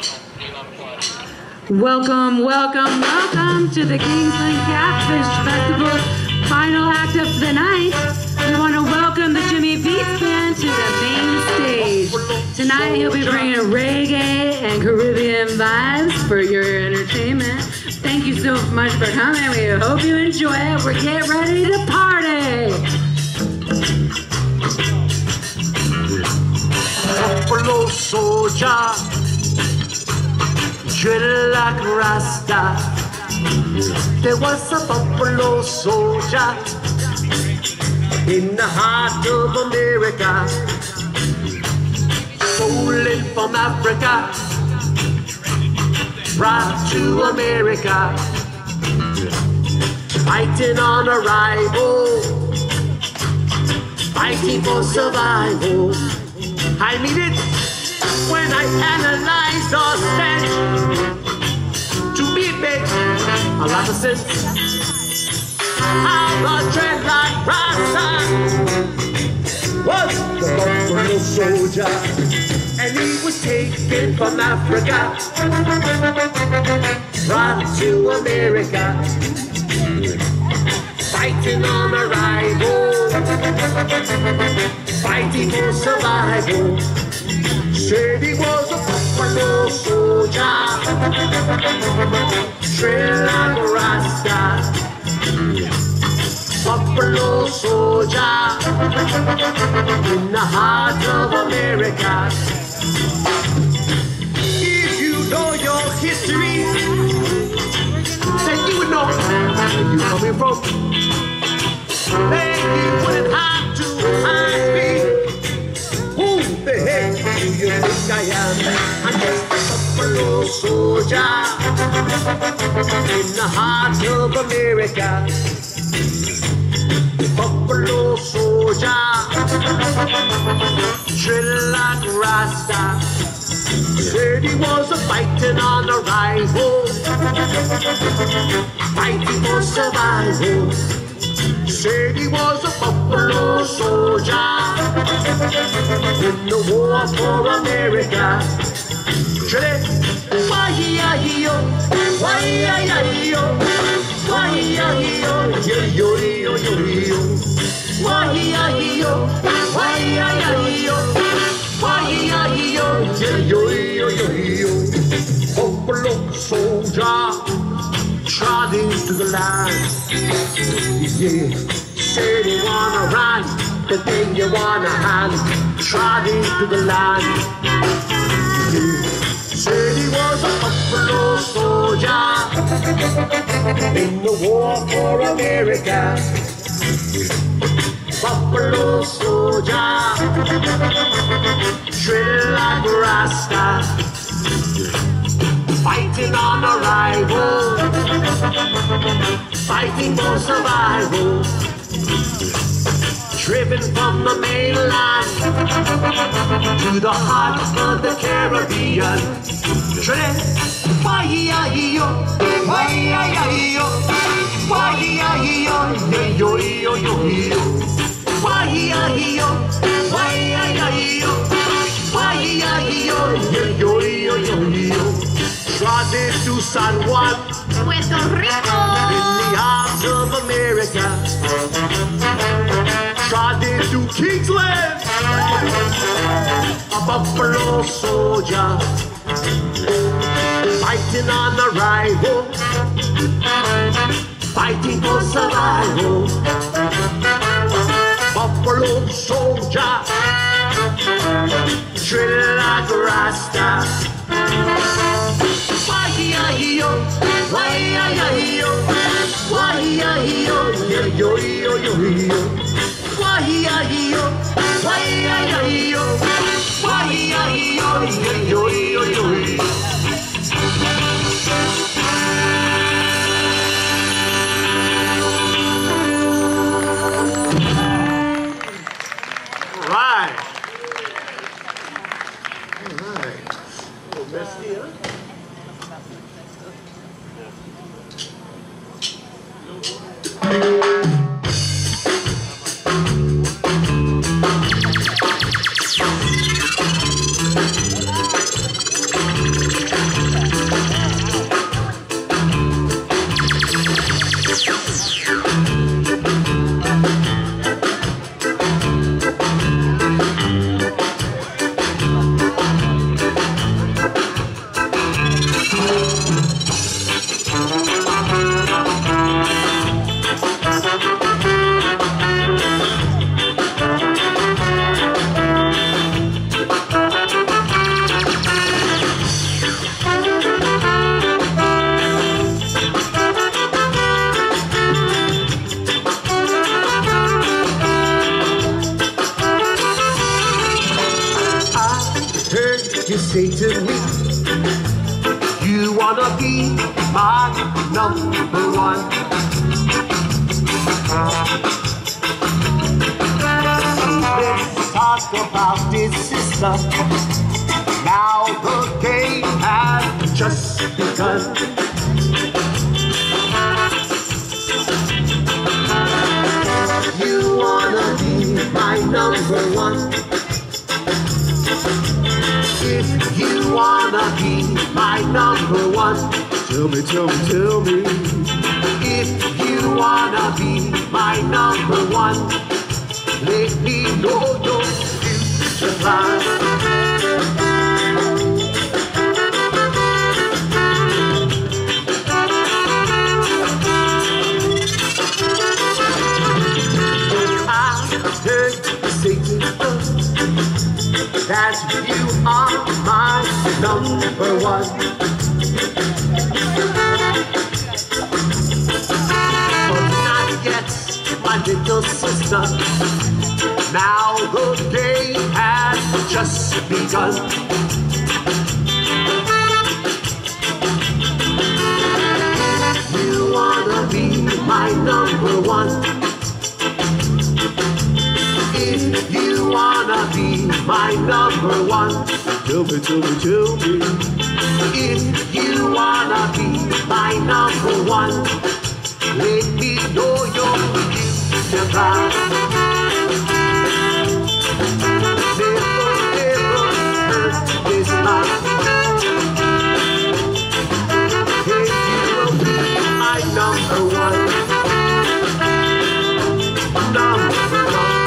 Welcome, welcome, welcome to the Kingsland Catfish Festival final act of the night. We want to welcome the Jimmy Beats Band to the main stage. Tonight he'll be bringing reggae and Caribbean vibes for your entertainment. Thank you so much for coming. We hope you enjoy it. We're getting ready to party. Buffalo soldier, dread like a Rasta. There was a buffalo soldier in the heart of America, stolen from Africa, brought to America, fighting on arrival, fighting for survival. I mean it when I analyze or stand to be big, a lot of sense. I'm a dreadlock Rasta was the buffalo soldier, and he was taken from Africa, brought to America, fighting on arrival, fighting for survival. Said he was a buffalo soldier, trail like a Rasta. Buffalo soldier in the heart of America. If you know your history, then you would know where you're coming from. Then you wouldn't have to ask me, who the heck do you think I am? I'm just a buffalo soldier in the heart of America. Buffalo soldier, tread like Rasta. Said he was a fighting on arrival, fighting for survival. Said he was a buffalo soldier in the war for America. Tread it, why-yi-yi-yo, why-yi-yi-yo, why-yi-yi-yo, yo-yo-yo-yo-yo, why-yi-yi-yo, why-yi-yi-yo, why-yi-yi-yo, yo-yo-yo-yo-yo. Buffalo soldier trod into the line. Yeah, said he wanna run, but then you wanna hide. Trod into the line. Yeah, said he was a buffalo soldier in the war for America. Buffalo soldier, tread like a Rasta, fighting on arrival, fighting for survival, driven from the mainland to the heart of the Caribbean. Tread, why-yi-yi-yo, why-yi-yi-yo, why-yi-yi-yo, yo-yo-yo-yo-yo, why-yi-yi-yo, why-yi-yi-yo, why-yi-yi-yo, yo-yo-yo-yo-yo. Trod into San Juan, Puerto Rico, in the arms of America. Trod into Kingsland, a buffalo soldier, fighting on arrival, fighting for survival. Buffalo soldier, tread like a Rasta. Why-yi-yi-yo, why-yi-yi-yo, why-yi-yi-yo, yo-yo-yo-yo-yo, why-yi-yi-yo, why-yi-yi-yo, why-yi-yi-yo, yo-yo-yo-yo-yo. All right. All right. A little messy, huh? you say to me, you wanna be my number one. Let's talk about this, sister. Now the game has just begun. You wanna be my number one. If you wanna be my number one, tell me, tell me, tell me. If you wanna be my number one, let me know your future plan. That you are my number one. But not yet, my little sister. Now the game has just begun. You wanna be my number one. If you wanna be my number one, tell me, tell me, tell me. If you wanna be my number one, let me know your future plan. Never, never hurt this life. Hey, you will be my number one. Number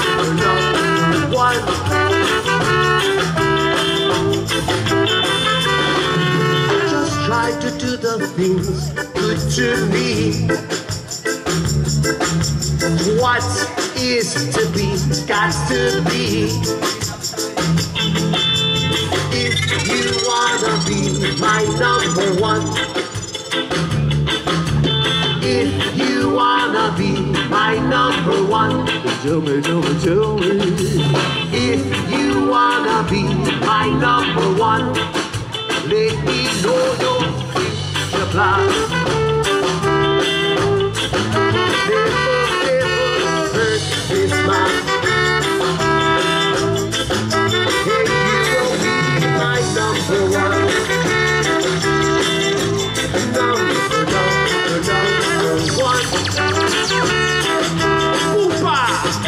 one. Just try to do the things good to me. What is to be, got to be. If you wanna be my number one, if you wanna be my number one, tell me, tell me, tell me. If you wanna be my number one, let me know your future plan. Never, never hurt this man. Hey, you will be my number one. Number one. Oopa!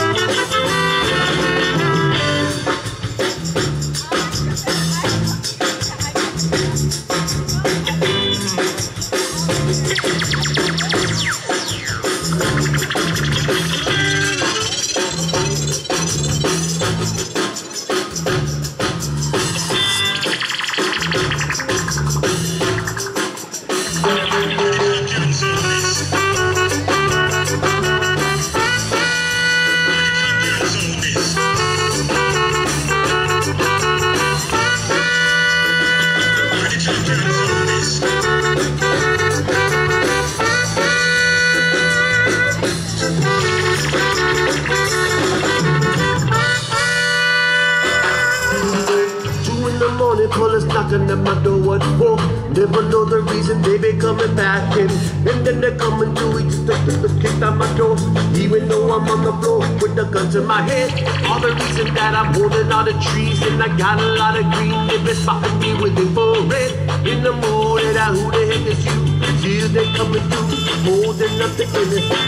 Callers knocking at my door, what for? Never know the reason they be coming back in. And then they're coming to each the kick down my door. Even though I'm on the floor with the guns in my head. All the reason that I'm holding all the trees and I got a lot of green. They've been spotting me with infrared. In the mood that who the heck is you? See they coming through, holding up the innocent.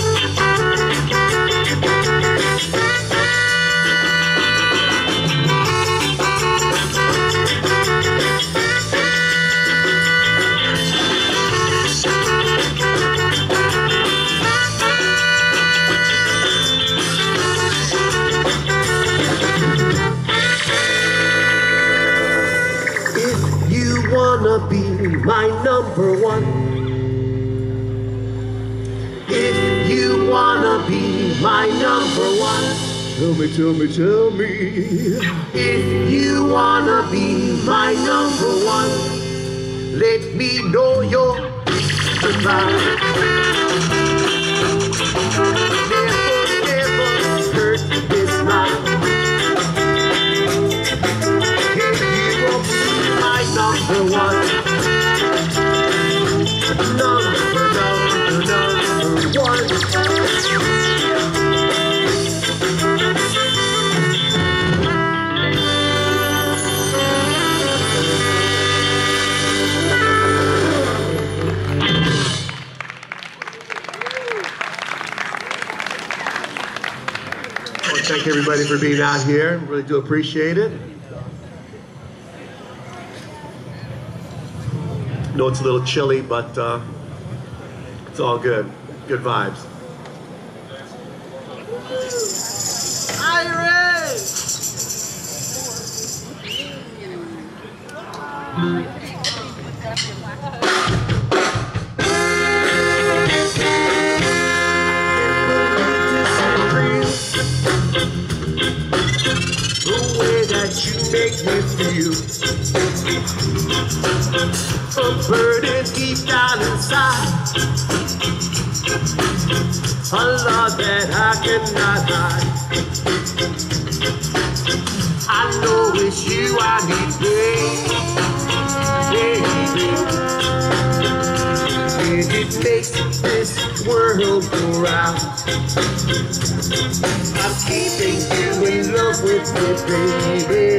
Wanna be my number one. If you wanna be my number one, tell me, tell me, tell me. If you wanna be my number one, let me know your plan. Never, never hurt this life. If you will be Thank everybody for being out here. Really do appreciate it. I know it's a little chilly, but it's all good. Good vibes. Make me feel a burden deep down inside, a love that I cannot hide. I know it's you I need, baby. It makes this world go round. I'm keeping you in love with me, baby.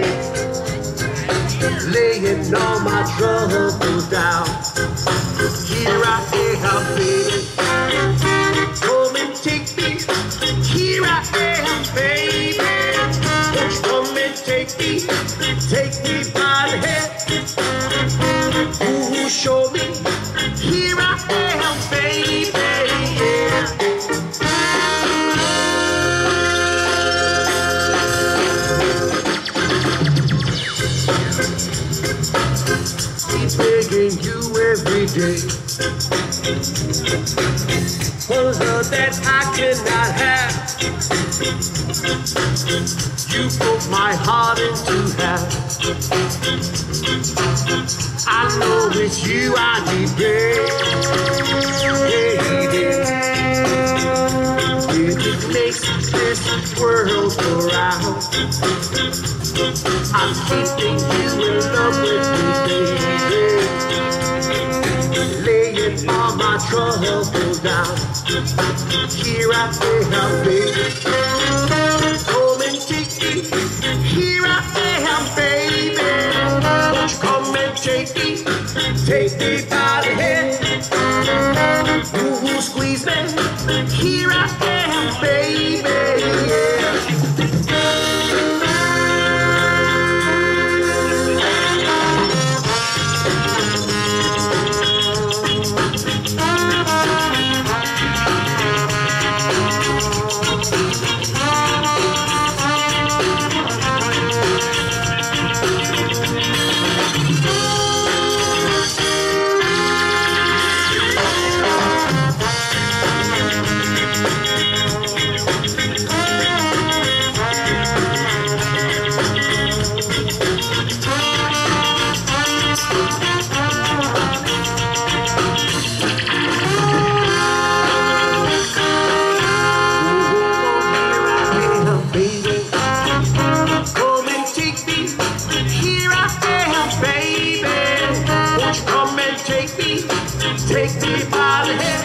Laying all my troubles down. Here I am, baby. Come and take me. Here I am, baby. Come and take me by the head. Ooh, show me. Here I am, baby. Begging you every day for love that I cannot have. You broke my heart into half. I know it's you I need, baby. It makes this world go round. I'm keeping you in love with me, baby. Laying all my troubles down. Here I am, baby. Come and take me. Here I am, baby. Won't you come and take me by the head. Ooh, squeeze me. Here I am, baby. Take me by the head.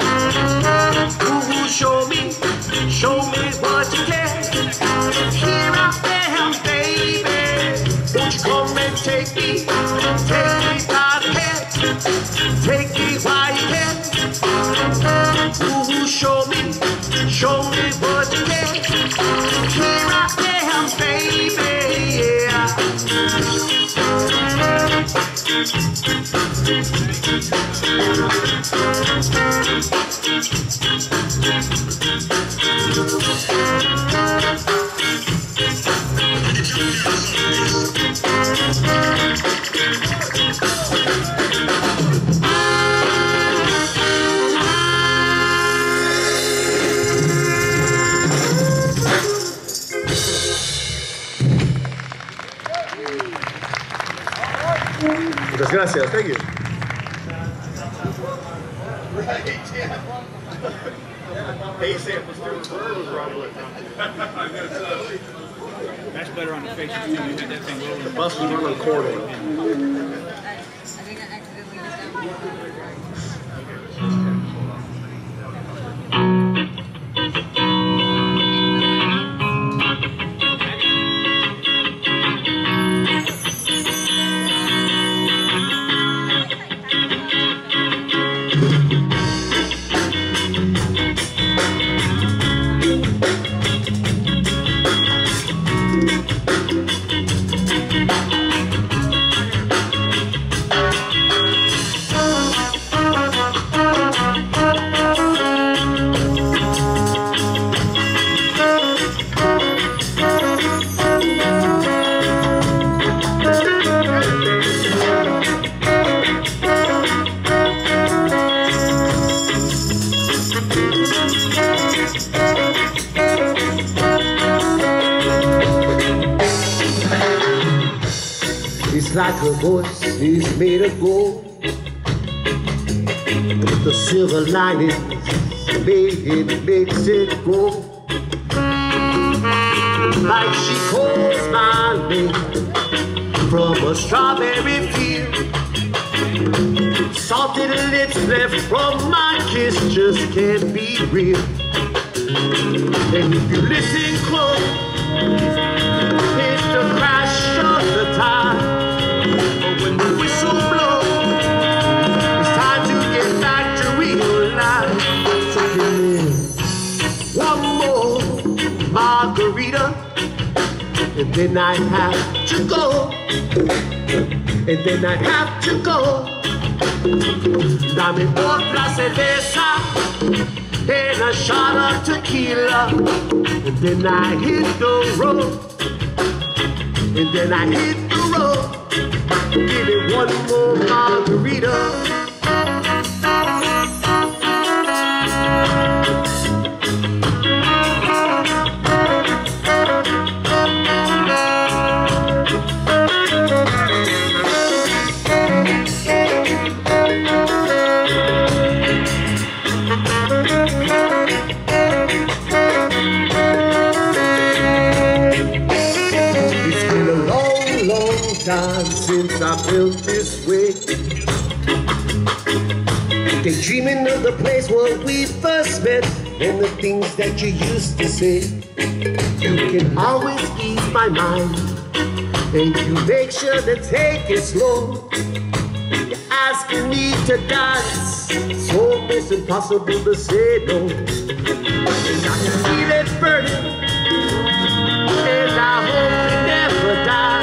Ooh, show me what you can. Here I am, baby. Won't you come and take me by the head. Take me while you can. Ooh, show me what you can. Here I am, baby. Yeah. Muchas gracias, thank you. Hey Sam, let's do it. That's better on the face too. You had that thing rolling. The bus was running quarterly. I think I accidentally It's like her voice is made of gold. The silver lining makes it gold. Like she calls my name from a strawberry field. Salted lips left from my kiss just can't be real. And if you listen close, it's the crash of the tide. But when the whistle blows, it's time to get back to real life. So give me one more margarita, and then I have to go. And then I have to go. Dame otra cerveza and a shot of tequila. And then I hit the road. And then I hit the road. Give me one more margarita. Since I felt this way, daydreaming of the place where we first met, and the things that you used to say. You can always ease my mind, and you make sure to take it slow. You're asking me to dance, it's almost impossible to say no. And I can feel it burning, and I hope it never dies.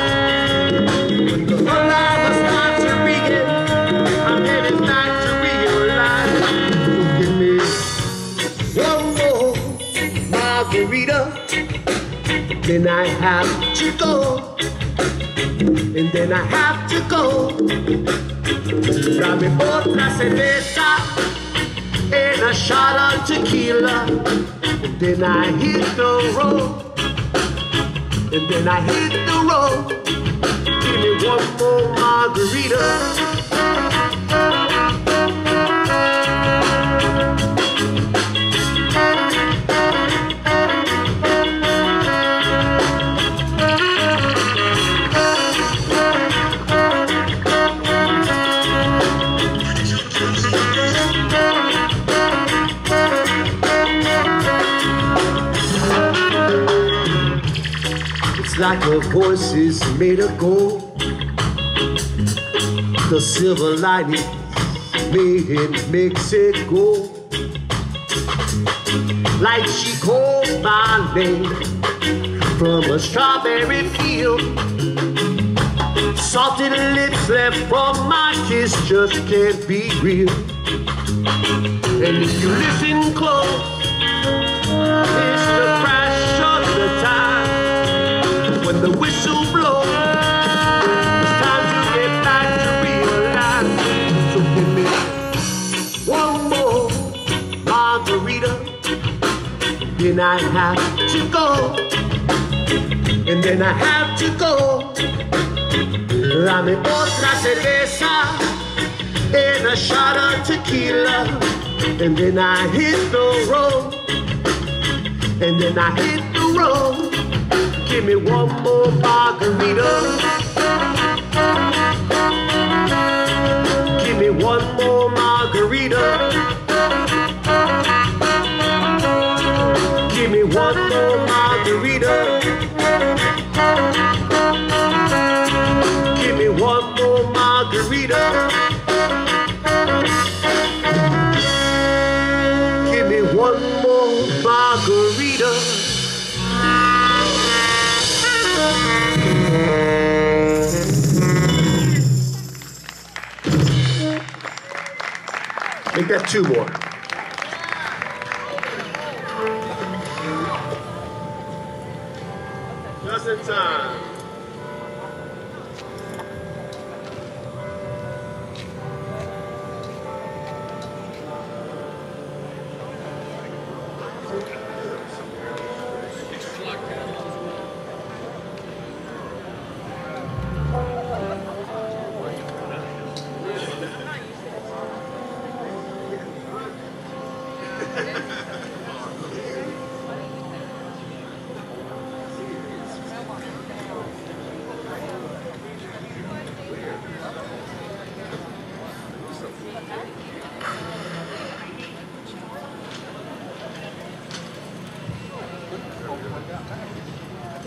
Then I have to go, and then I have to go. Dame otra cerveza and a shot of tequila. And then I hit the road, and then I hit the road. Give me one more margarita. Like her voice is made of gold. The silver lining makes it gold. Like she calls my name from a strawberry field. Salted lips left from my kiss just can't be real. And if you listen close, it's the crash of the tide. When the whistle blows, it's time to get back to real life. So give me one more margarita, then I have to go, and then I have to go. Dame otra cerveza and a shot of tequila, and then I hit the road, and then I hit the road. Give me one more margarita. Give me one more margarita. Give me one more margarita. Give me one more margarita. Give me one more margarita. Make that two more. Just in time.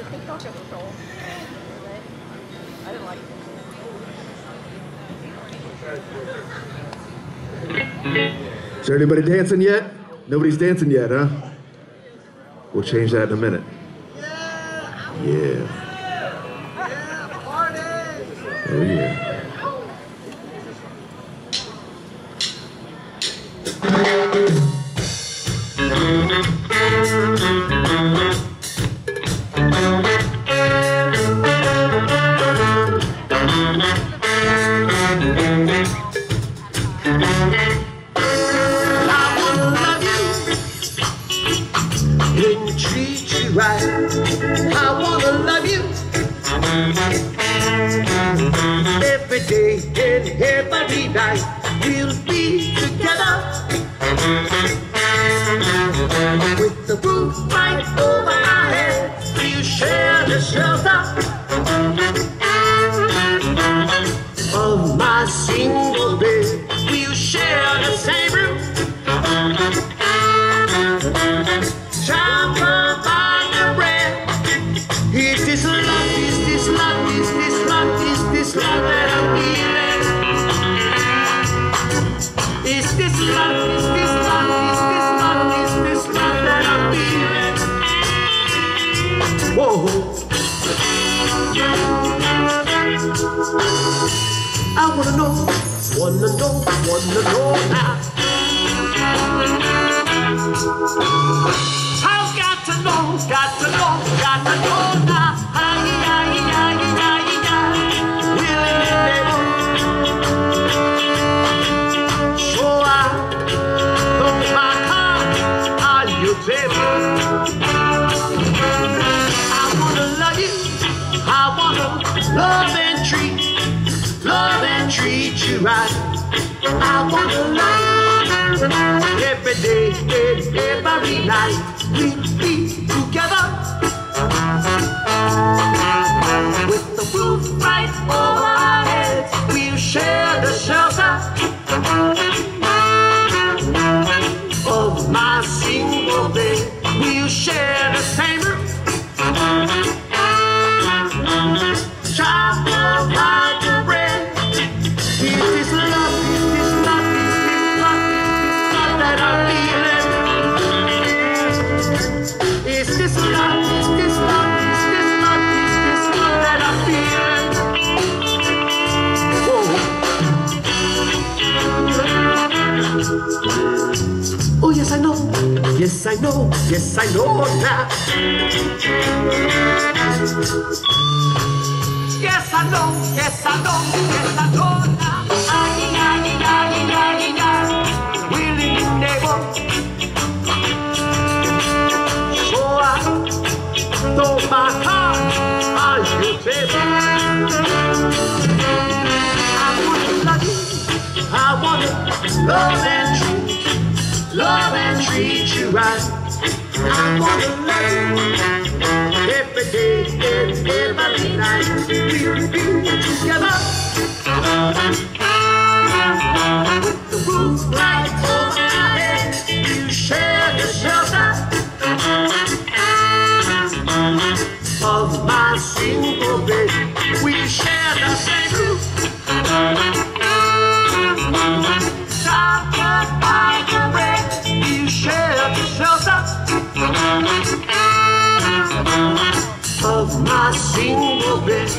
TikTok of control. I didn't like it. Is there anybody dancing yet? Nobody's dancing yet, huh? We'll change that in a minute. Yeah. Oh yeah. Right. I wanna love you every day and every night. We'll be together with the roof right over our heads. We'll share the shelter of my single bed. We'll share the same room. Shall provide the bread. Is this love, is this love, is this love, is this love that I'm feeling? Is this love, is this love, is this love, is this love that I'm feeling? Whoa. I wanna know now. I've got to know now. So I throw my heart on you, baby. I wanna love you. I wanna love and treat you right. I wanna love you every day and every night. We'll be together with the roof right over our heads. We'll share the shelter of my single bed. We'll share the same room. Shall provide the bread. Is this love, is this love, is this love, is this love that I'm feeling? Is this love, is this love, is this love, is this love that I'm feeling? Whoa. Oh yes I know, yes I know, yes I know now. Yes I know, yes I know, yes I know now. Willing and able. So I throw my heart on you, baby. I wanna love you. I wanna love and treat you right. I wanna love you every day and every night. We'll be together with the roof right over our heads. You share the shelter of my single bed. We share the same roof. Top by the bread. You share the shelter of my single bed.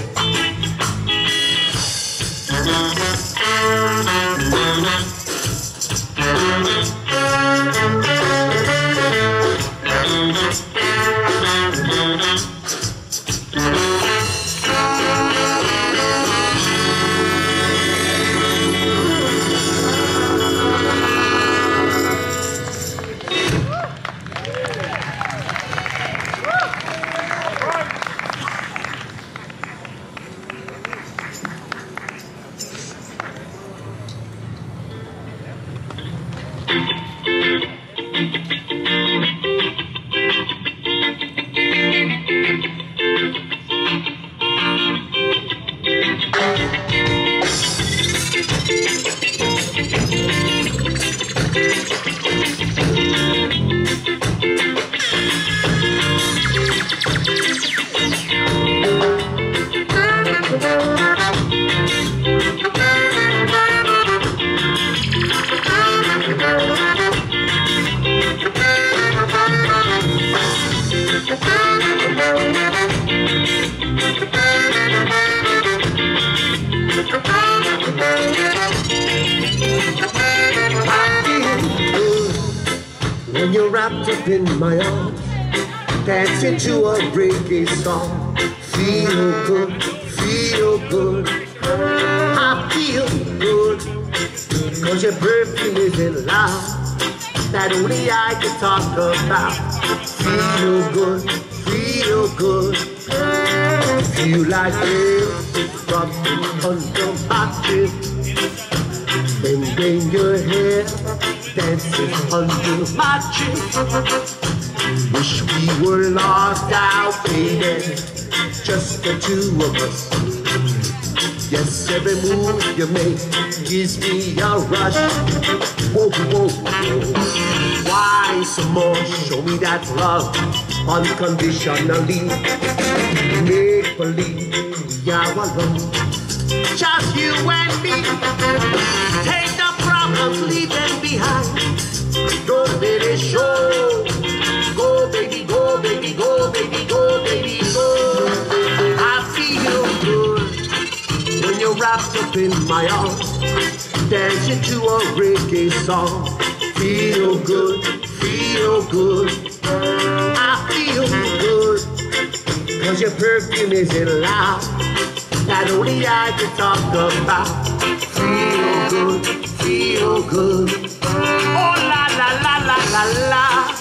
When you're wrapped up in my arms, dancing to a reggae song. Feel good, feel good. I feel good, cause your perfume isn't loud, that only I can talk about. Feel good, feel good. Feel like air rubbing under my chin. Bending your hair, dancing under my chin. Wish we were lost out, baby, just the two of us. Yes, every move you make gives me a rush. Whoa, whoa, whoa. Why some more? Show me that love unconditionally. Make believe we are alone, just you and me. Take the problems, leave them behind. Don't let it show. Go, baby, go, baby, go, baby, go, baby, go. I feel good when you're wrapped up in my arms, dancing to a reggae song. Feel good, feel good. I feel good, cause your perfume isn't loud, that only I can talk about. Feel good, feel good. Oh la la la la la la.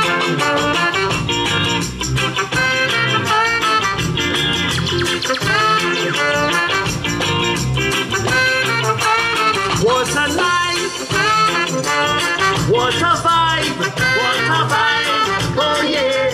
What a night, what a vibe, what a vibe, oh yeah.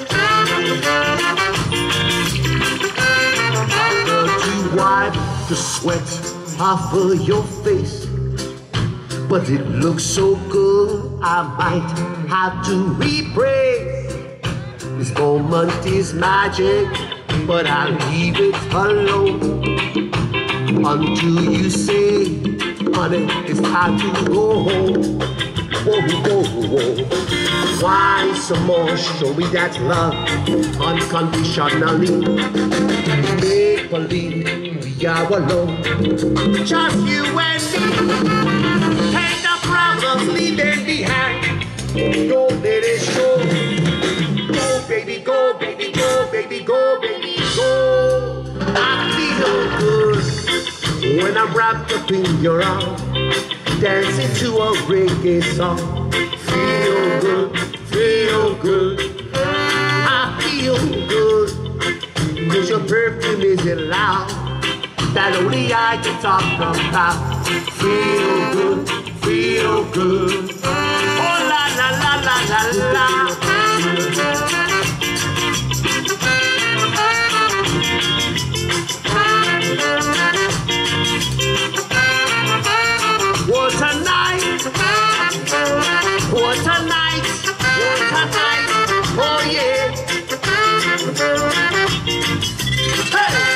To wipe the sweat off of your face, but it looks so good, I might have to rephrase. This moment is magic, but I'll leave it alone until you say, honey, it's time to go home. Whoa, whoa, whoa. Why some more? Show me that love unconditionally. Make believe we are alone, just you and me. Take the problems, leave them behind. Don't let it show. Go, baby, go, baby, go, baby, go, baby, go. I feel good when I'm wrapped up in your arms, dancing to a reggae song. Feel good, feel good. I feel good, cause your perfume isn't loud, that only I can talk about. Feel good, feel good. Oh la la la la la la. What a night, what a night, what a night, oh yeah. Hey!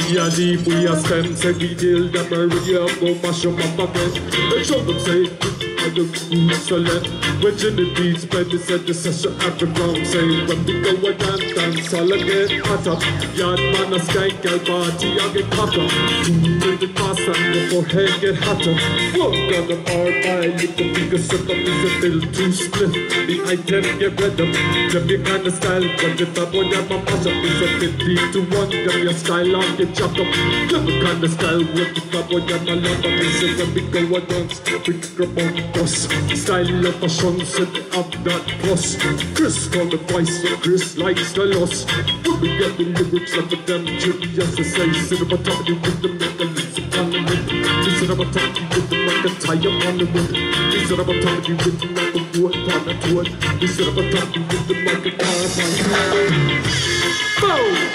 We are deep, we are spent, say we deal them already up, go mash them up again. They show them say, I the excellent. When Jimmy Beats play, they said the session at the ground, say when we go and dance, all again hotter. Yard man a skank, girl party, I get hotter. With the pass and the forehead get hotter. One got the bar by, lick the fingers, set up, is a little too split. The item get red up, them the kind of style, but the top one that my mash up is a 50 to 1, them your style on get chopped up. Them the kind of style, with the top one that my love up, is a when we go and dance, we grab on the bus. Style of fashion, set up that plus. Chris call the voice, and Chris likes the loss. When we get the lyrics of them, Julius to say, sit up on top of the rhythm, make the lips upon the rhythm. Sit up on top of the rhythm, like a tire on the rhythm. Sit up on top of the rhythm, like a wood on the wood. Sit up on top of the rhythm, like a car on the road.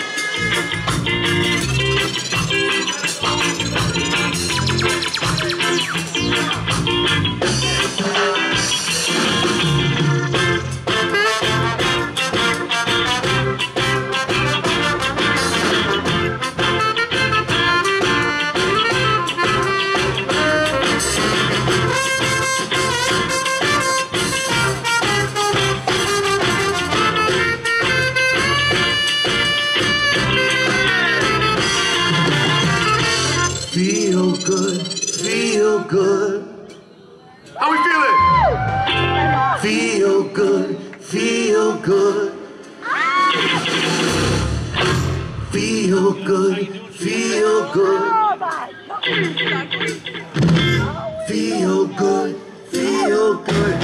Feel good, feel good. How we feeling? Feel good, feel good. Feel good, feel good. Feel good, feel good.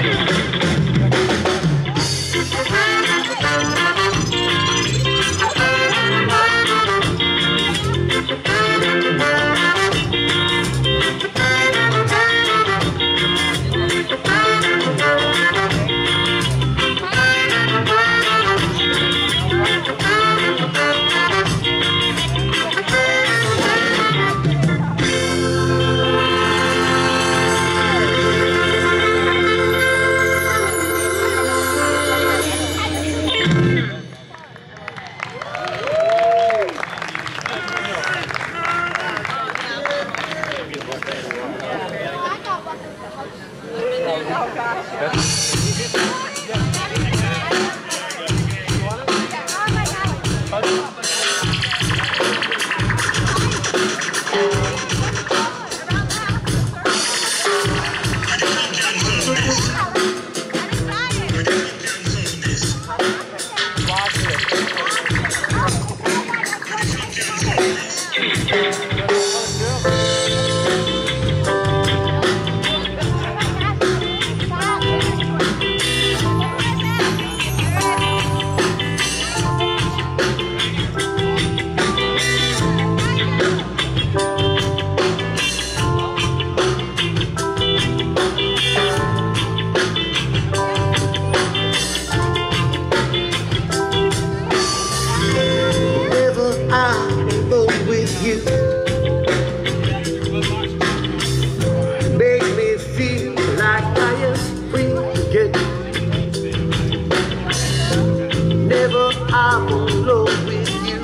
I'm alone with you.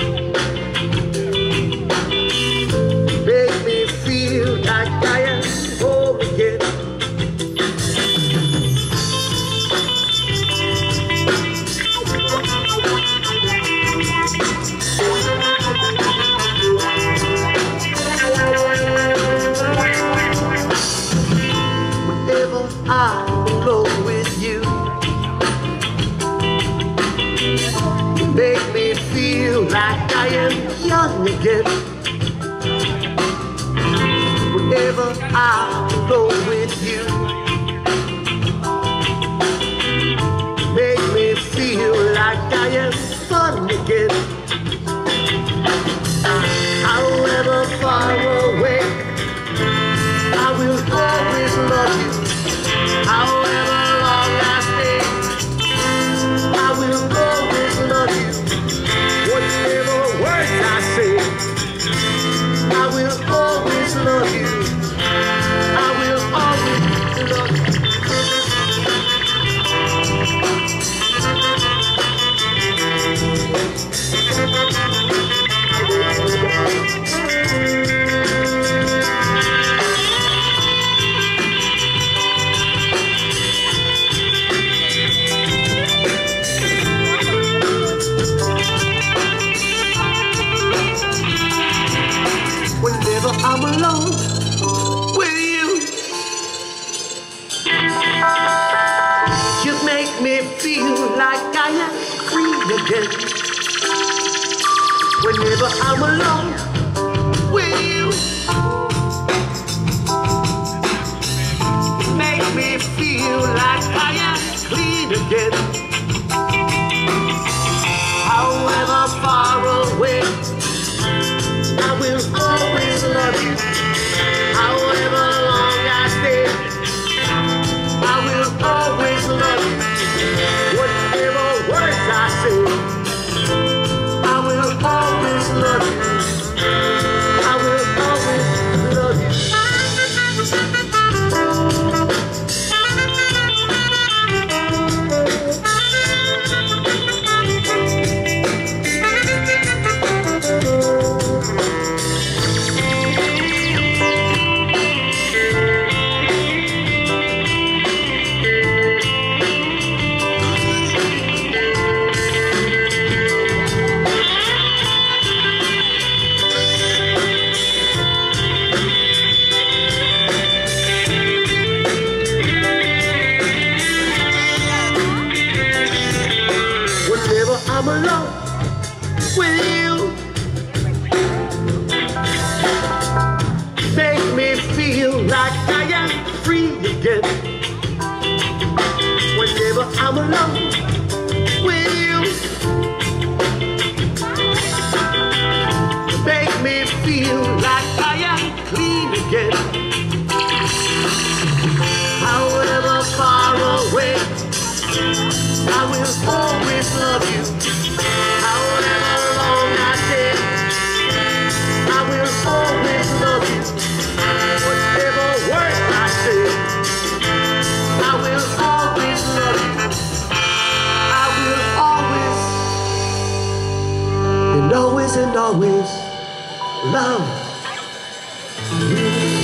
Make me feel like I am home again. Whenever I'm alone with you, make me feel like I am young again. Whenever I'm alone with you, make me feel like I am fun again. However far away, I will always love you. However long I stay, I will always love you. Whatever words I say, I will always love you. I will always alone with you. You make me feel like I am free again. Whenever I'm alone with you, make me feel like I am clean again. However far away, I will always love you. However long I stay, I will always love you. Whatever words I say, I will always love you. I will always love you. I'm alone with you. Make me feel like I am free again. Whenever I'm alone with you, make me feel like I am clean again. However far away, I will always love you. However long I stay, I will always love you. Whatever word I say, I will always love you. I will always and always love you.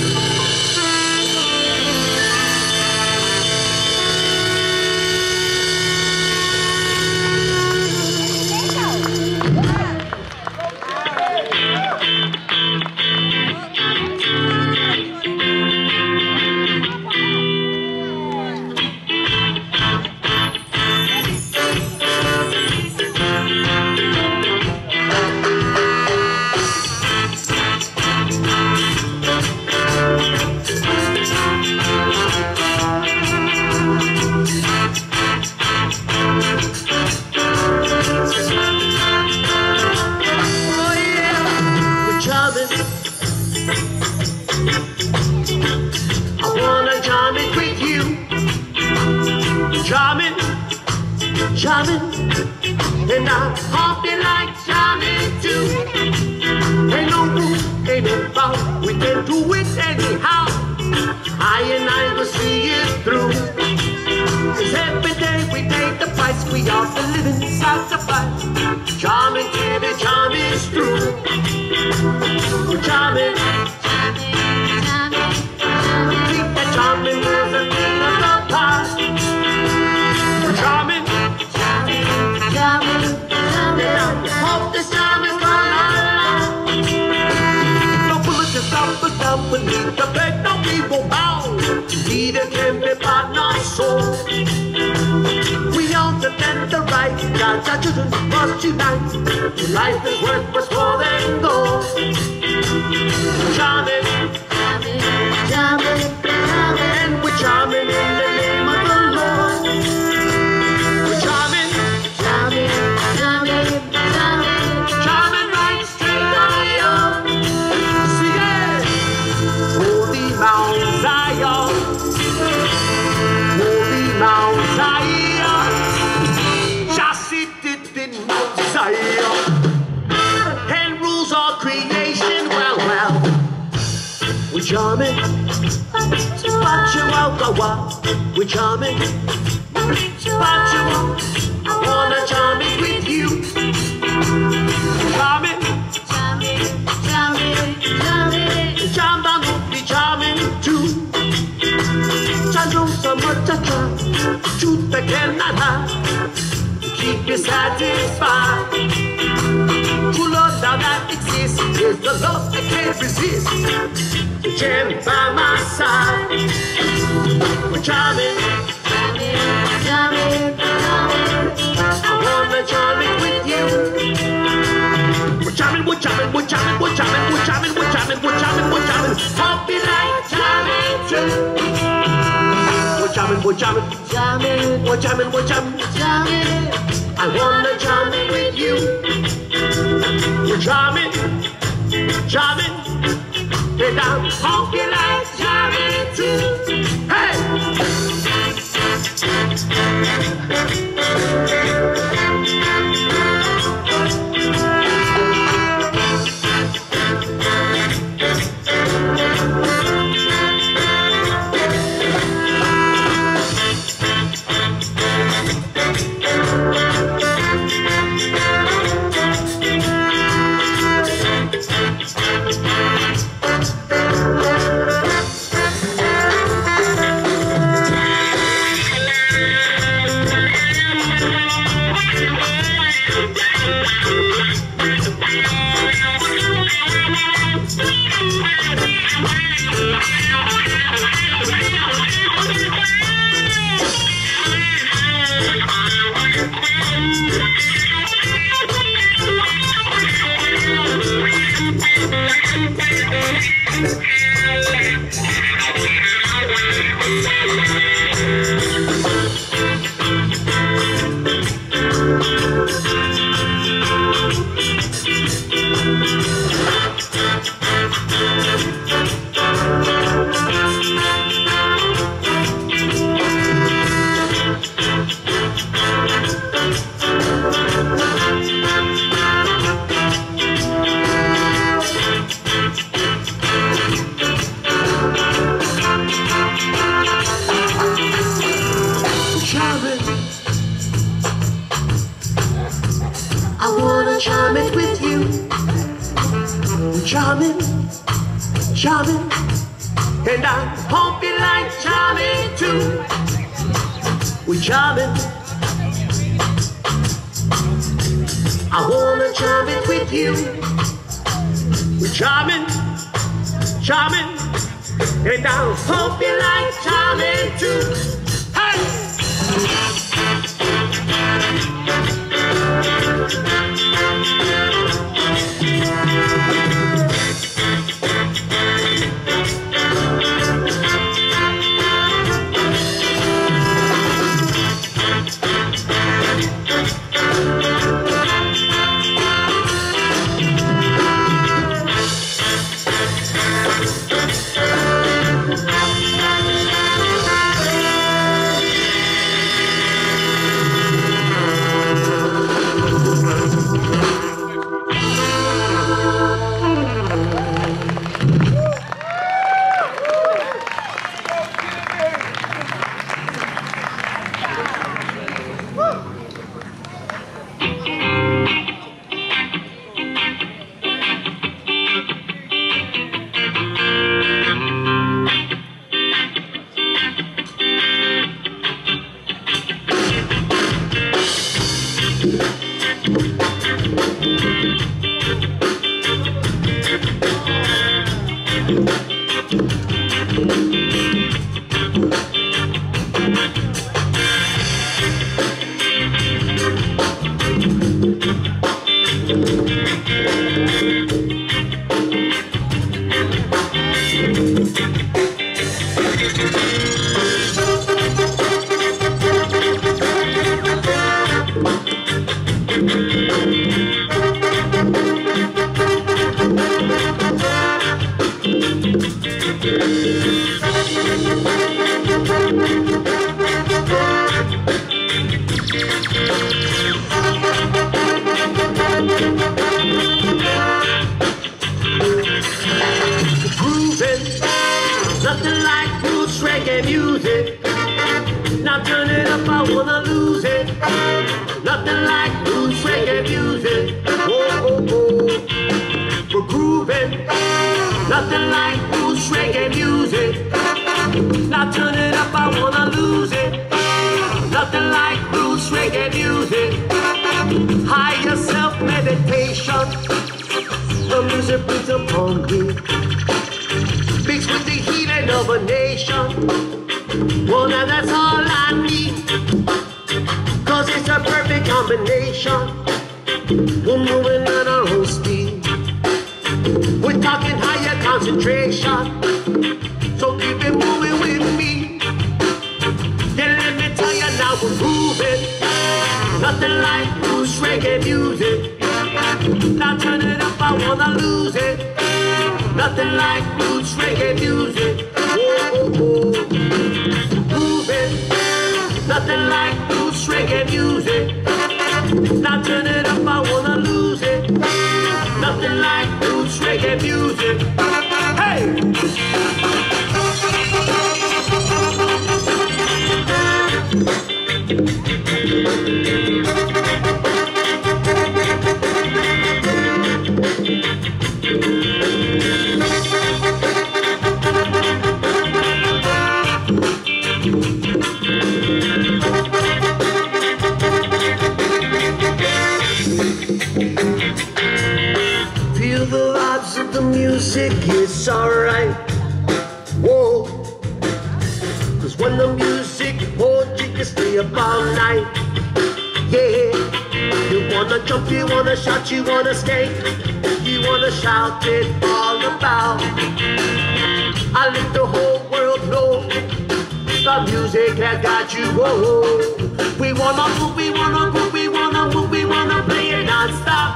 Charming, and I hope you like charming too. Ain't no roof, ain't no bound, we can do it anyhow. I and I will see it through. 'Cause every day we take the price, we are the living sacrifice. Charming, baby, charming is true. Charming, keep that charming as a thing of the past. Charming. Hope this time is gonna last. No bullet to stop us down beneath the bed, no evil bound. Neither can be part nor soul. We all defend the right, God's our children must unite. Life is worth much more than gold. Charming, charming, and we're charming in the name of the Lord. We're charming, charming, charming, charming right straight on you. See it, holy Mount Zion, holy Mount Zion, just seated in Mount Zion, and rules all creation. Well, we're charming, we're charming, I wanna charm it with you. Charming, charming, charming, charming, charming, be charming too. Charming so much I try, truth I cannot hide, keep you satisfied. True love now that exists is the love that can't resist. Jam by my side. We're jamming, jamming, I wanna jam it with you. We're jamming, we're jamming, we're jamming, we're jamming, we're jamming, we're jamming, we're jamming, we're jamming. Hope you like jamming too. We're jamming, we're jamming, jamming, we're jamming, we're jamming, jamming. I wanna jam it with you. We're jamming, jamming, and I hope you like jamming too. Hey! I wanna jam it with you. Jamming, jamming, and I hope you like jamming too. We're jamming. I wanna jam it with you. We're jamming, jamming, and I hope you like jamming too. Hey! Nothing like roots reggae music. Now turn it up, I wanna lose it. Nothing like roots reggae music. Oh, oh, oh. We're grooving. Nothing like roots reggae music. Now turn it up, I wanna lose it. Nothing like roots reggae music. Higher self-meditation. The music brings upon me. Mixed of a nation. Well, now that's all I need, 'cause it's a perfect combination. We're moving at our own speed. We're talking higher concentration, so keep it moving with me. Yeah, let me tell you now we're moving. Nothing like roots reggae music. Now turn it up, I wanna lose it. Nothing like roots reggae music. Whoa, oh, oh. Moving. Nothing like roots reggae music. Now turn it up, I wanna lose it. Nothing like roots reggae music. Hey! Feel the vibes of the music, it's alright. Whoa. 'Cause when the music holds you can stay up all night. Yeah. You wanna jump, you wanna shout, you wanna skate. You wanna shout it all about. I let the whole world know the music has got you. Whoa. We wanna move, we wanna move, we wanna move, we wanna play it non-stop.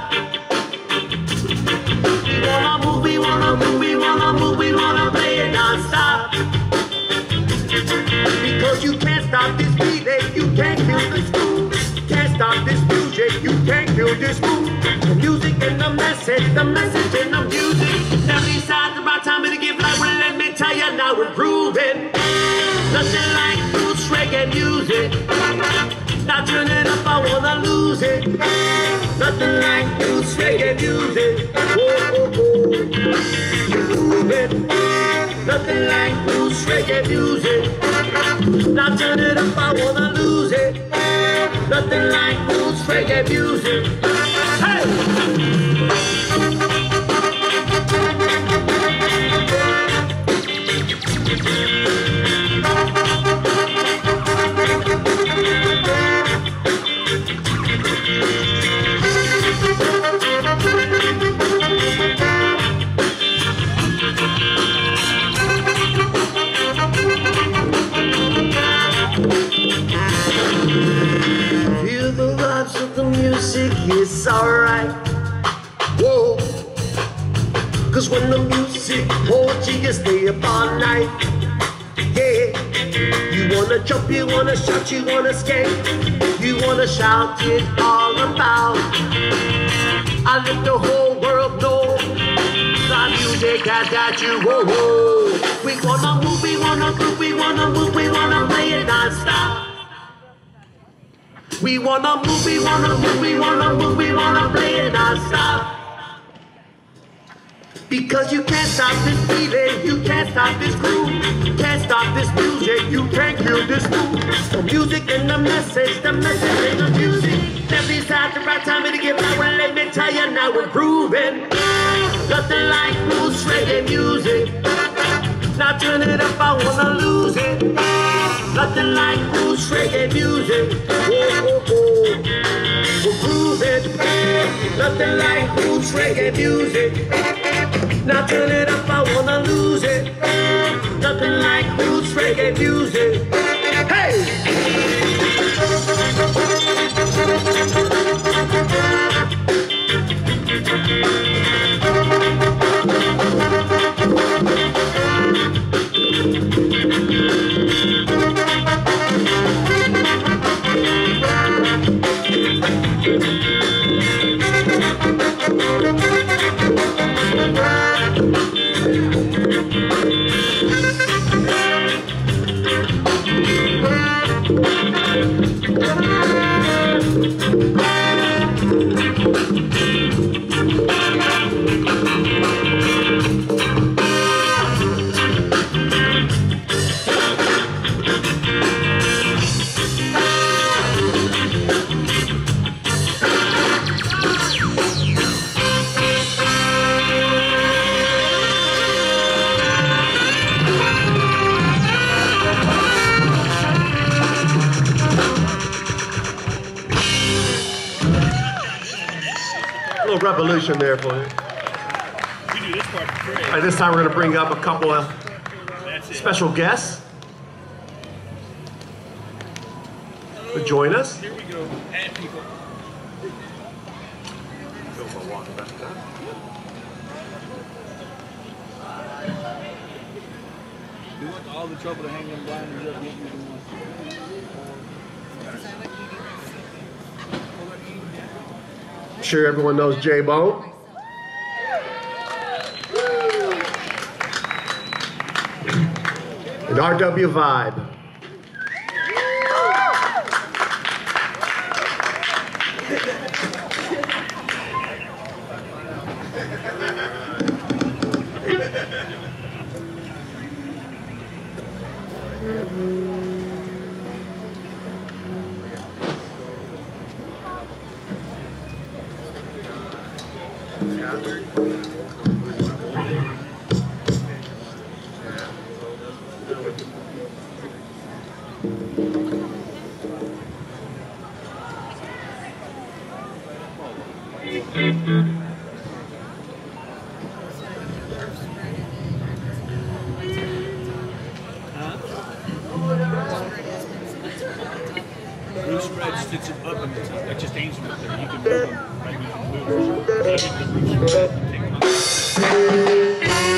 We wanna move, we wanna move, we wanna move, we wanna play it non-stop. Because you can't stop this feeling, you can't kill this groove. Can't stop this music, you can't kill this groove. The music and the message and the music. Every side about time to give life, well let me tell you now we're proving. Nothing like roots reggae music. Now turn it up, I wanna lose it. Nothing like roots reggae music. Oh, oh, oh. Moving. Nothing like roots reggae music. Now turn it up, I wanna lose it. Nothing like roots reggae music. Hey! Feel the vibes of the music, it's alright. Whoa. 'Cause when the music holds you, you stay up all night. Yeah. You wanna jump, you wanna shout, you wanna skate. You wanna shout it all about. I let the whole world know the music has got you. Whoa, whoa. We wanna move, we wanna move, we wanna move, we wanna play it non-stop. We wanna move, we wanna move, we wanna move, we wanna play it non-stop. Because you can't stop this feeling, you can't stop this groove. Can't stop this music, you can't kill this groove. The music and the message and the music. Every side the right time to give out, well let me tell you now we're grooving. Nothing like roots reggae music. Now turn it up, I wanna lose it. Nothing like roots reggae music. Oh, oh, oh. We're grooving. Nothing like roots reggae music. Now turn it up, I wanna lose it. Nothing like roots reggae music. Hey! revolution there for you. We do this part for free. All right, this time we're going to bring up a couple of That's it. special guests to join us. Here we go. Add people. We want all the trouble to hang them blinders up. Get you the one. I'm sure everyone knows J-Bone. And RW Vibe. Blue spread sticks it up in the top. That just aims them up there. You can move them. Right? You can move them. Take it to the blue spread and take them up.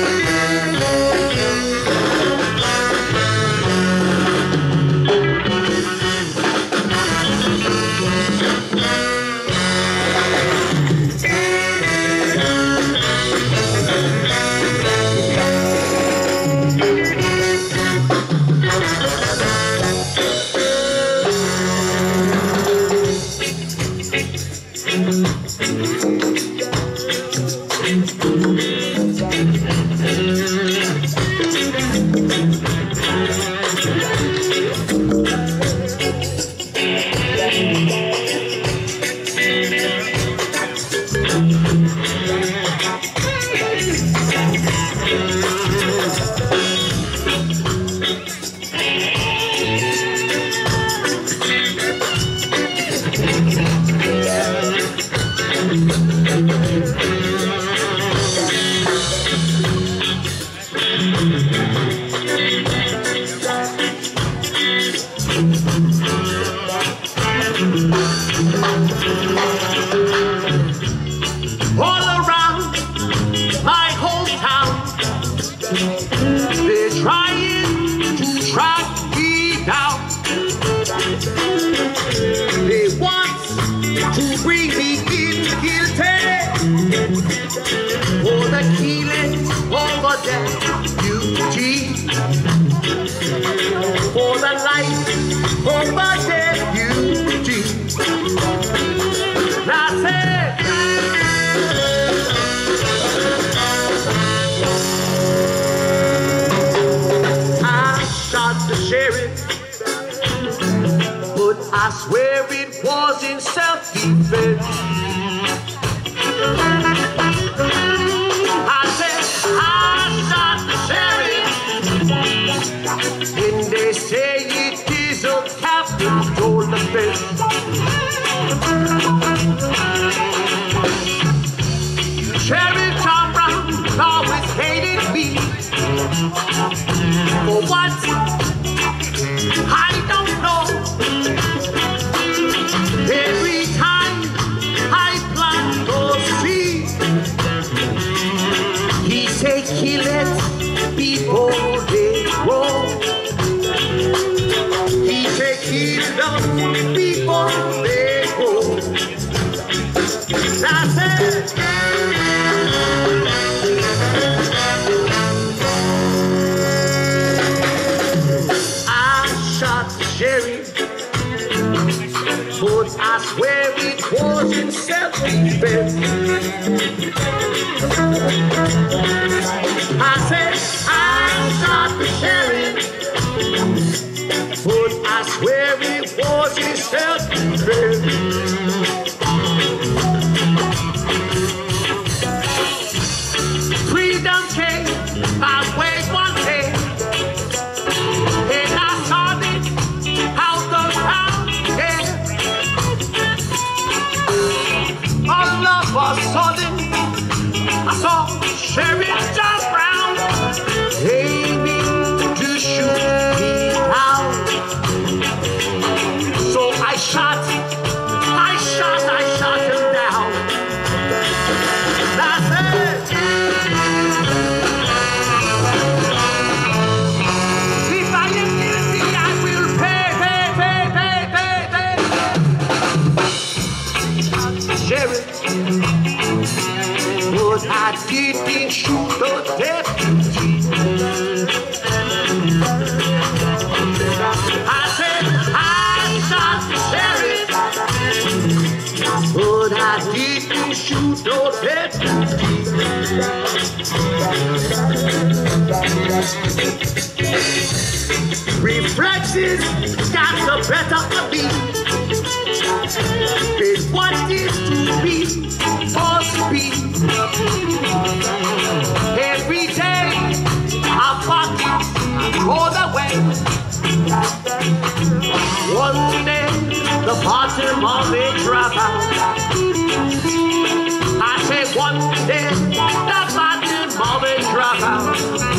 All around my hometown, they're trying to track me down. They want to bring me in guilty for the killing over the Eugene, for the life over the Eugene. That's it. I shot the sheriff, but I swear it was in self-defense. I said I shot the sheriff, and they say it is a capital offense. Sheriff John Brown always hated me. For what? I don't know. Every time I plant those seeds, he said kill it before they grow. He said kill them before they grow. That's it. Sheriff, but I swear it was in self-defense. I said I shot the sheriff, but I swear it was in self-defense. Freedom came my way one day, and I saw it out of town, yeah. All of a sudden Reflexes got the better of me. It's what is to be, must be. Every day I fuck all the way. One day the bottom of it drop out. I say one day the bottom of it drop out.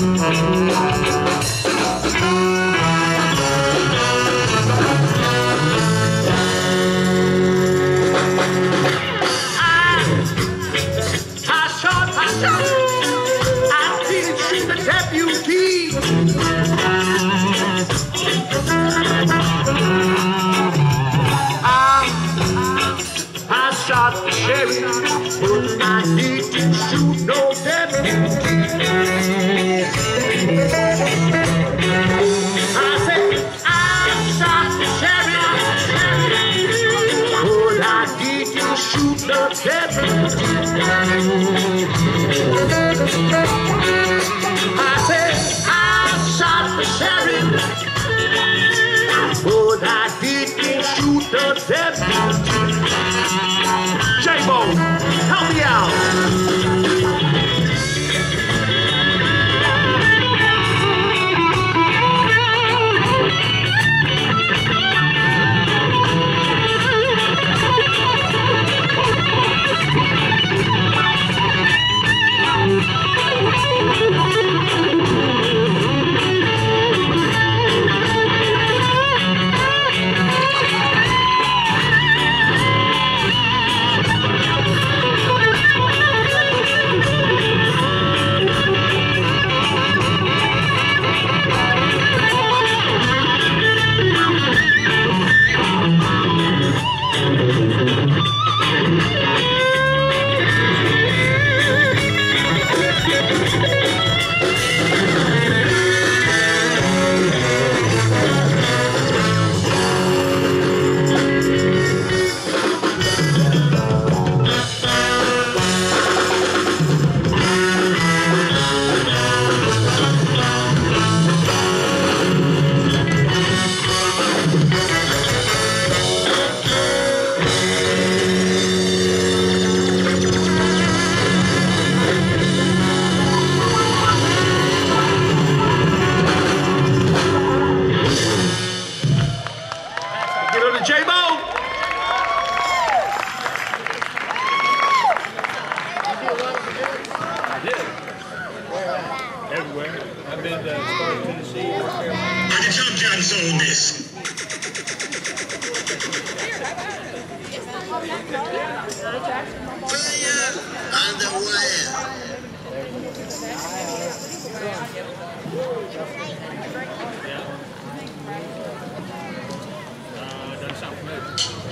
I didn't shoot the deputy. I shot the sheriff, but I didn't shoot no deputy. I said I shot the sheriff, but I didn't shoot the deputy. I said I shot the sheriff, but I didn't shoot the deputy. J-Bo, help me out. Everywhere. I've been to Sparta, Tennessee, North Carolina. How did your John's on this? Fire on the wire. Doesn't sound familiar.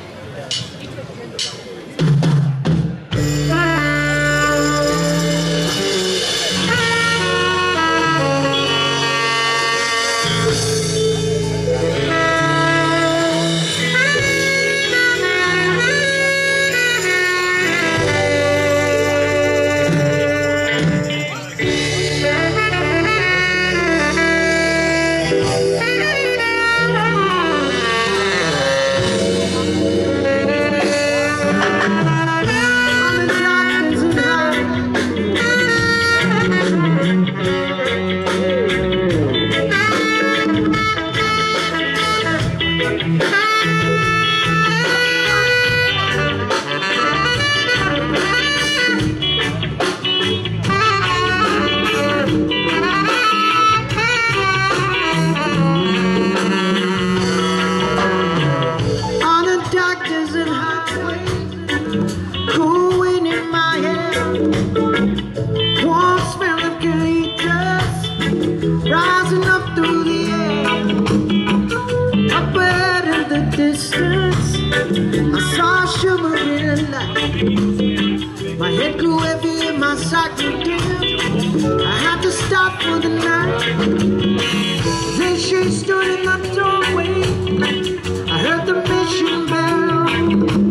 rising up through the air. Up ahead in the distance, I saw a shimmering light. My head grew heavy and my sight grew dim. I had to stop for the night. Then she stood in the doorway. I heard the mission bell.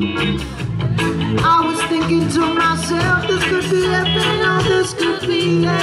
I was thinking to myself, this could be heaven or this could be hell.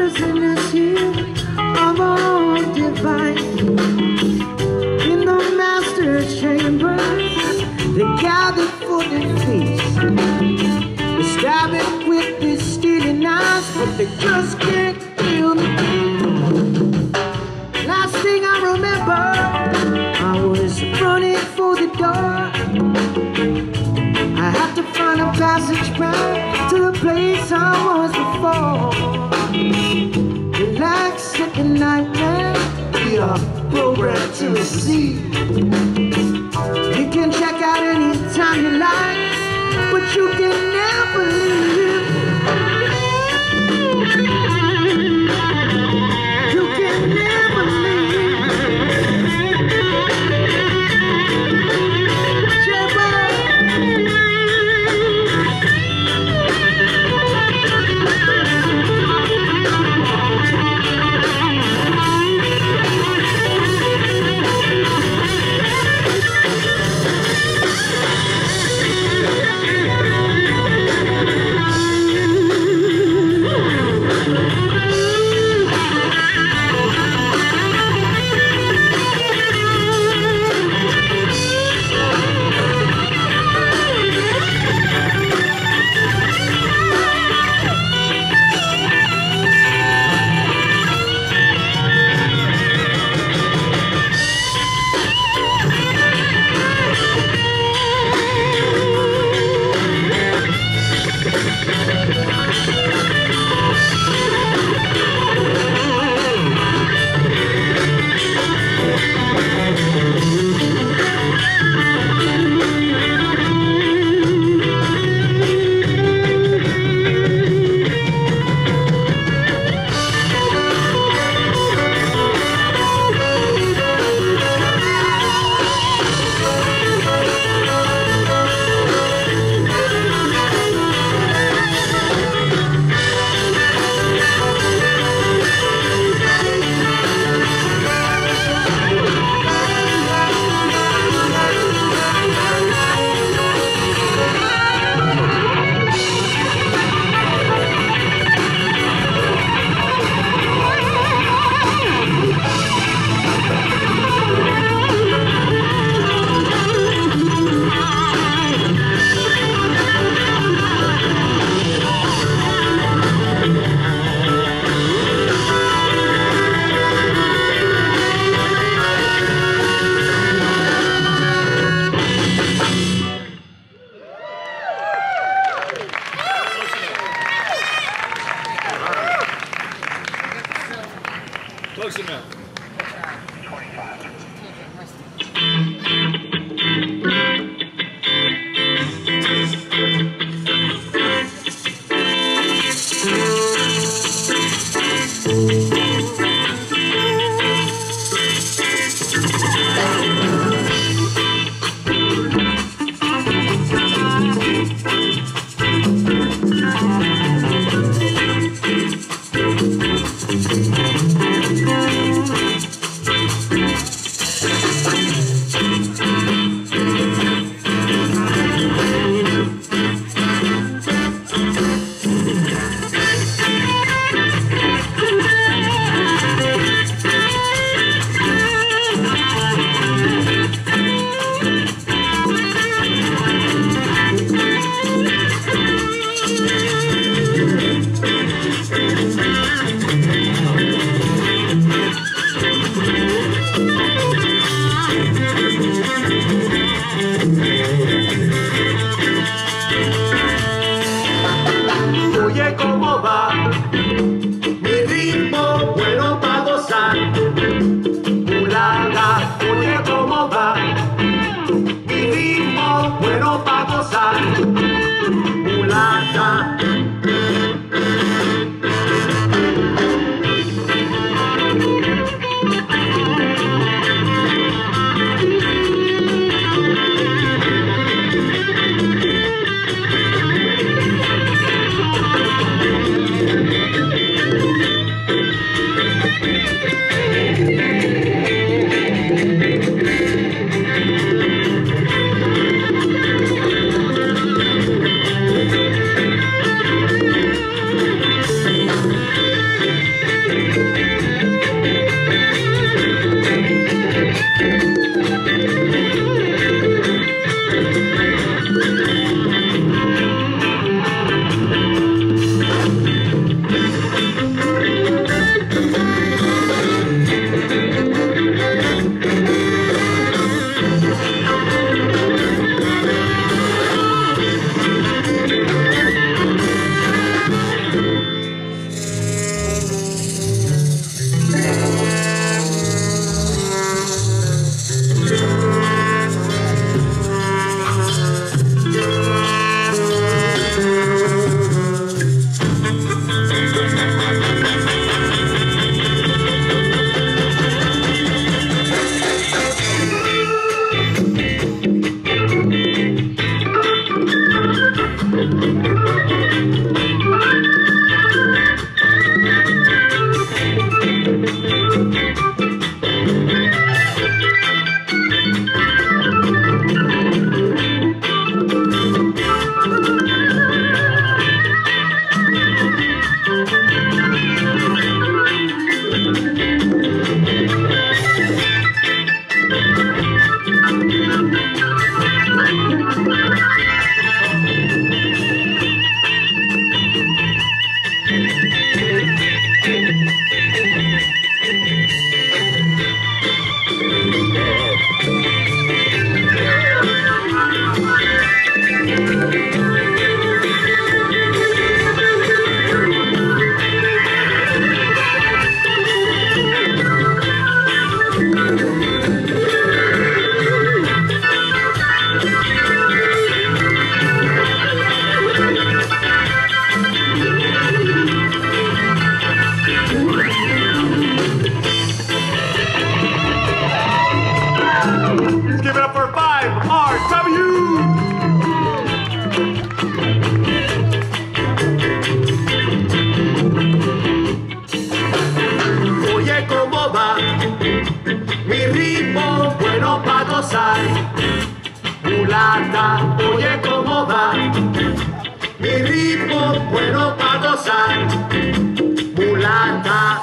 brothers in this here of all divine. In the master's chambers, they gathered for the feast. They stab it with these stealing knives, but they just can't kill the king. Last thing I remember, I was running for the door. I had to find a passage back to the place I was before. Relax at the nightmare, we are programmed to receive. You can check out anytime you like, but you can never leave. You can never leave. Close enough. gozar. Mulata, oye cómo va, mi ritmo bueno para gozar. Mulata.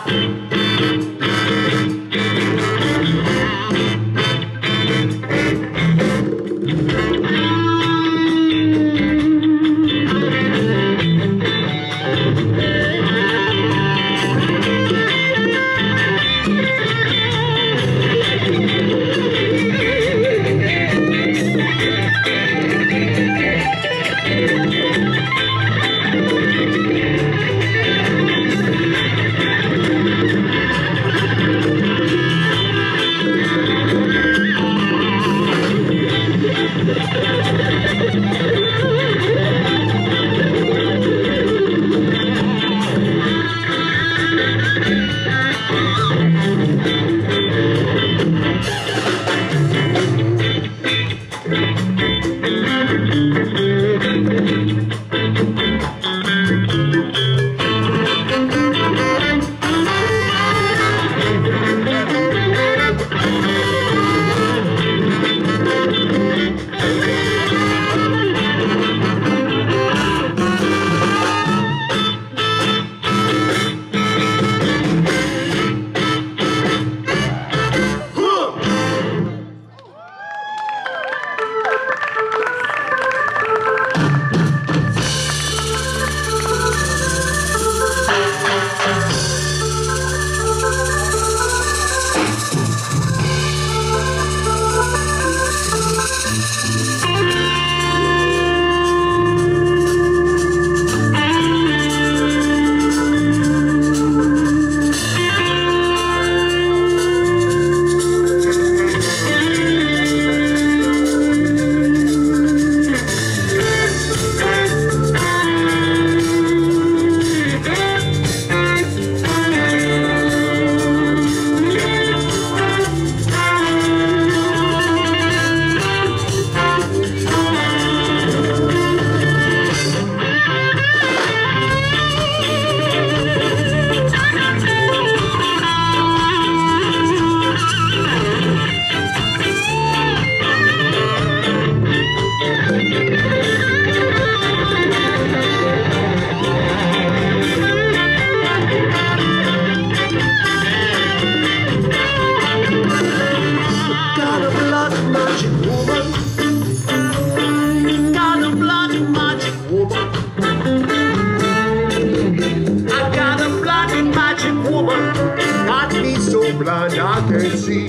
Blind, I can't see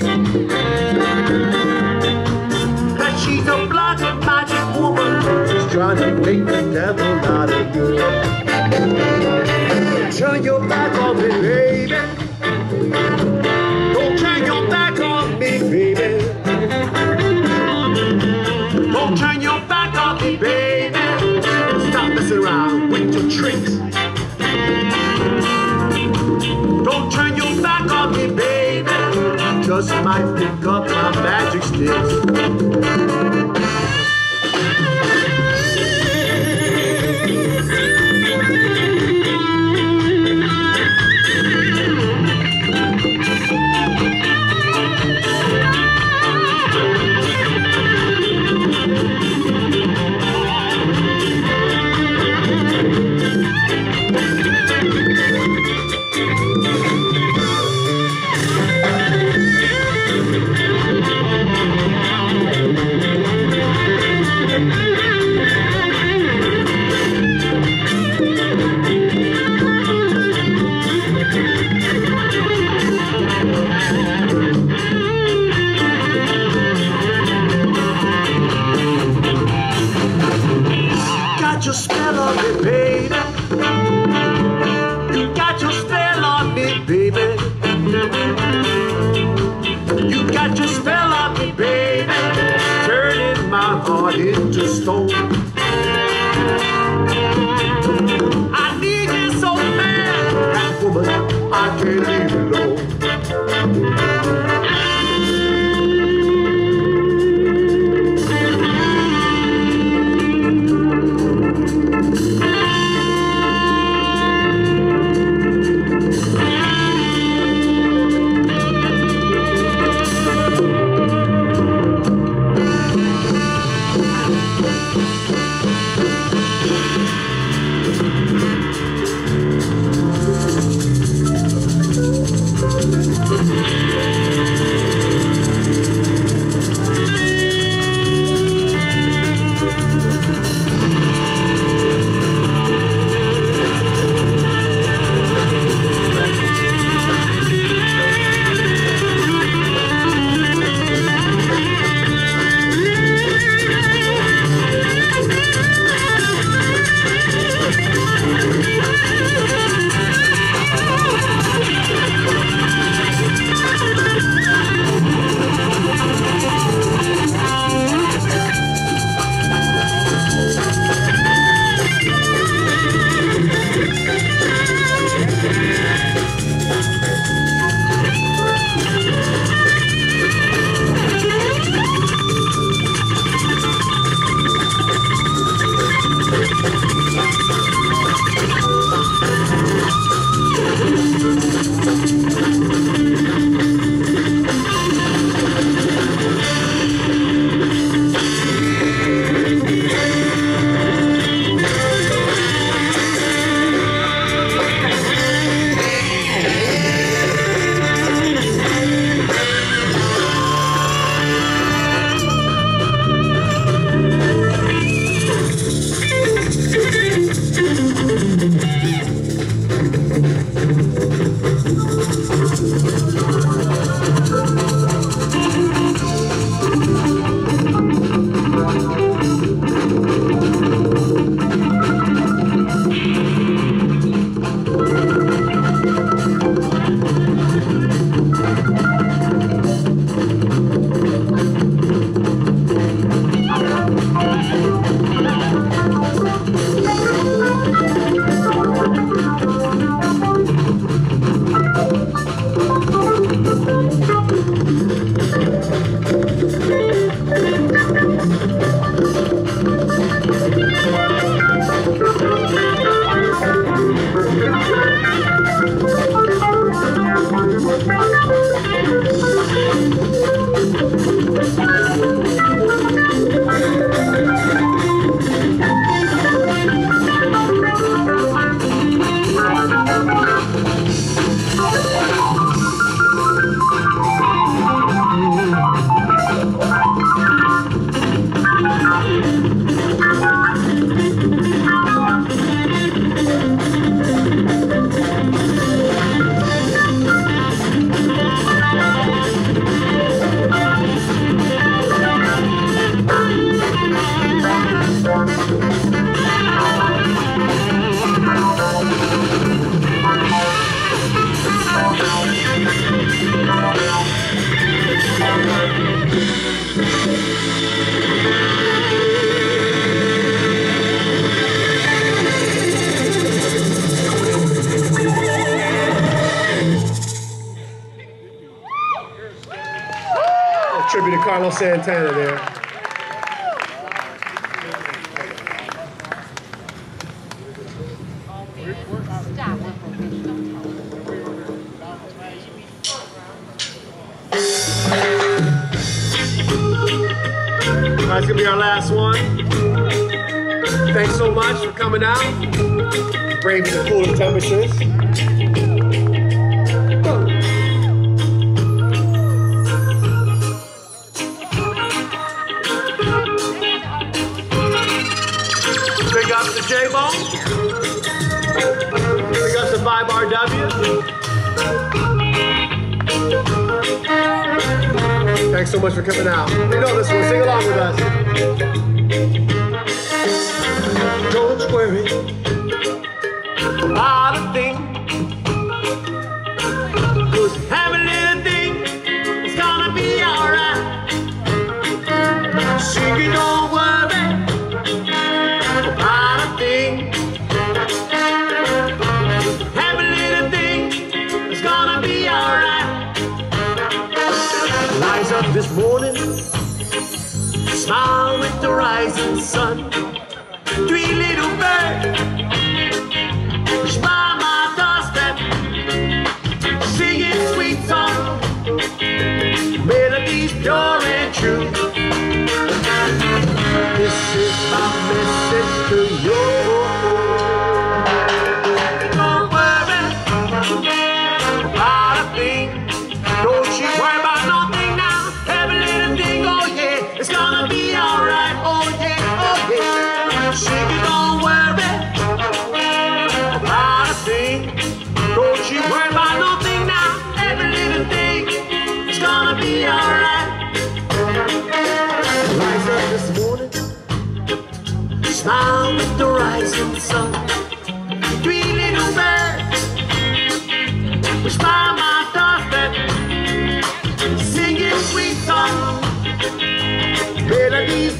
that she's a blind magic woman who's trying to make the devil out of you. Turn your back on me, baby. Don't turn your back on me, baby. Don't turn your back on me, baby. Stop messing around with your tricks. Don't turn your back on me, baby. Just might pick up my magic sticks. Got your spell on me, baby. You got your spell on me, baby. You got your spell on me, baby. Turning my heart into stone. I need you so bad, that woman, I can't leave alone. Tribute to Carlos Santana there. That's gonna be our last one. Thanks so much for coming out, braving the cooler temperatures. Big ups to J-Bone. Big ups to Vibe RW. Thanks so much for coming out. You know this one, sing along with us. Don't worry about a thing, 'cause every little thing is gonna be alright. Sing it, don't worry about a thing. Every little thing is gonna be alright. Rise up this morning, smile with the rising sun. Three little birds by my doorstep, singing sweet songs, melodies pure and true. This is my message to you. Don't worry about a thing.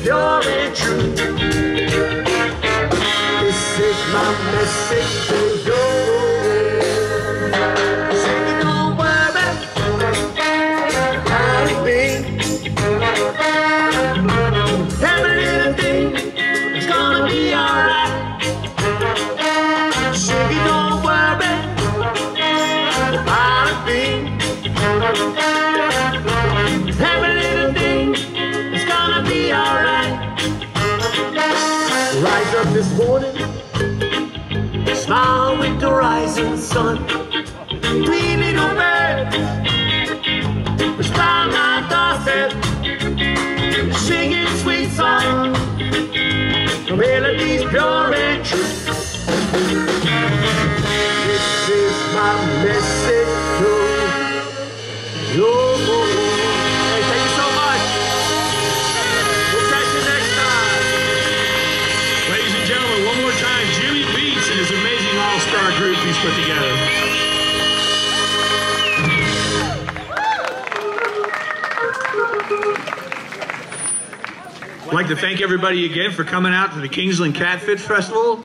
pure and true. This is my message to you. Sing it, don't worry about a thing. Every little thing is gonna be alright. Sing it, don't worry about a thing. Every little thing is gonna be alright. Rise up this morning, smile with the rising sun. Three little birds was by my doorstep, singing sweet songs, melodies pure and true. This is my message to you. Hey, thank you so much. We'll catch you next time. Ladies and gentlemen, one more time, Jimmy Beats and his amazing all-star group he's put together. I'd like to thank everybody again for coming out to the Kingsland Catfish Festival.